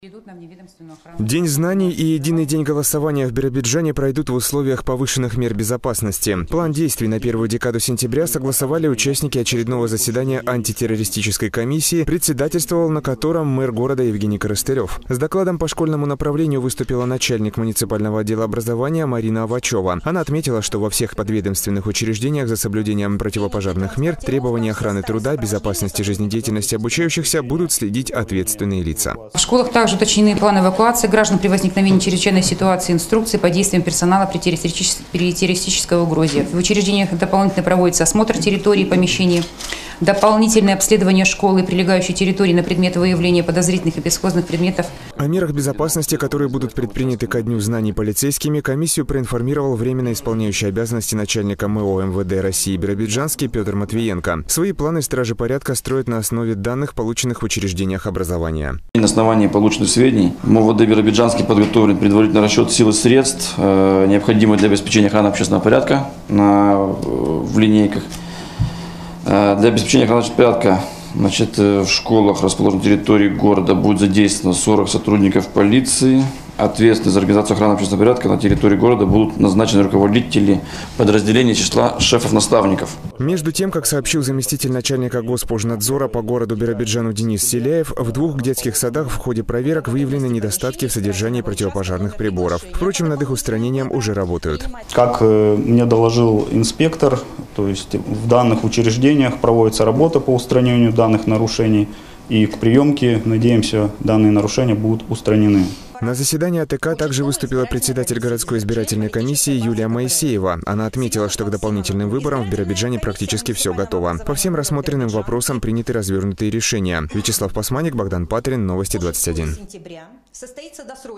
День знаний и единый день голосования в Биробиджане пройдут в условиях повышенных мер безопасности. План действий на первую декаду сентября согласовали участники очередного заседания антитеррористической комиссии, председательствовал на котором мэр города Евгений Коростылев. С докладом по школьному направлению выступила начальник муниципального отдела образования Марина Авачева. Она отметила, что во всех подведомственных учреждениях за соблюдением противопожарных мер, требований охраны труда, безопасности жизнедеятельности обучающихся будут следить ответственные лица. В школах также уточнены планы эвакуации граждан при возникновении чрезвычайной ситуации, инструкции по действиям персонала при террористической угрозе. В учреждениях дополнительно проводится осмотр территории и помещений, дополнительное обследование школы и прилегающей территории на предмет выявления подозрительных и бесхозных предметов. О мерах безопасности, которые будут предприняты ко Дню знаний полицейскими, комиссию проинформировал временно исполняющий обязанности начальника МО МВД России Биробиджанский Петр Матвиенко. Свои планы стражи порядка строят на основе данных, полученных в учреждениях образования. На основании полученных сведений МВД Биробиджанский подготовлен предварительный расчет сил и средств, необходимых для обеспечения охраны общественного порядка в линейках. Для обеспечения охраны порядка в школах, расположенных на территории города, будет задействовано 40 сотрудников полиции. Ответственны за организацию охраны общественного порядка на территории города будут назначены руководители подразделений числа шефов-наставников. Между тем, как сообщил заместитель начальника Госпожнадзора по городу Биробиджану Денис Селяев, в 2 детских садах в ходе проверок выявлены недостатки в содержании противопожарных приборов. Впрочем, над их устранением уже работают. Как мне доложил инспектор, то есть в данных учреждениях проводится работа по устранению данных нарушений. И к приемке, надеемся, данные нарушения будут устранены. На заседании АТК также выступила председатель городской избирательной комиссии Юлия Моисеева. Она отметила, что к дополнительным выборам в Биробиджане практически все готово. По всем рассмотренным вопросам приняты развернутые решения. Вячеслав Пасманик, Богдан Патрин, Новости 21.